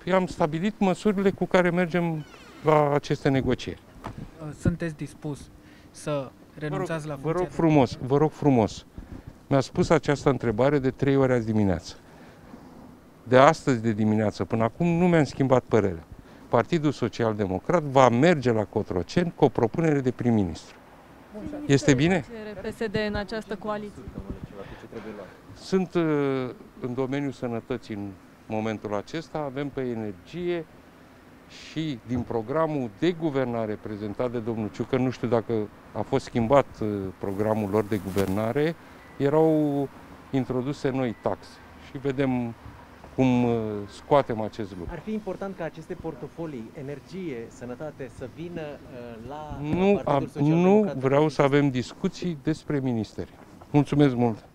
am stabilit măsurile cu care mergem la aceste negocieri. Sunteți dispus să renunțați la funcția? Vă rog frumos. Mi-a spus această întrebare de 3 ori azi dimineață. De astăzi de dimineață până acum nu mi-am schimbat părerea. Partidul Social-Democrat va merge la Cotroceni cu o propunere de prim-ministru. Este bine? PSD în această coaliție. Sunt în domeniul sănătății în momentul acesta, avem pe energie și din programul de guvernare prezentat de domnul Ciucă, nu știu dacă a fost schimbat programul lor de guvernare, erau introduse noi taxe și vedem cum scoatem acest lucru. Ar fi important ca aceste portofolii, energie, sănătate, să vină la Nu vreau să avem discuții despre ministeri. Mulțumesc mult!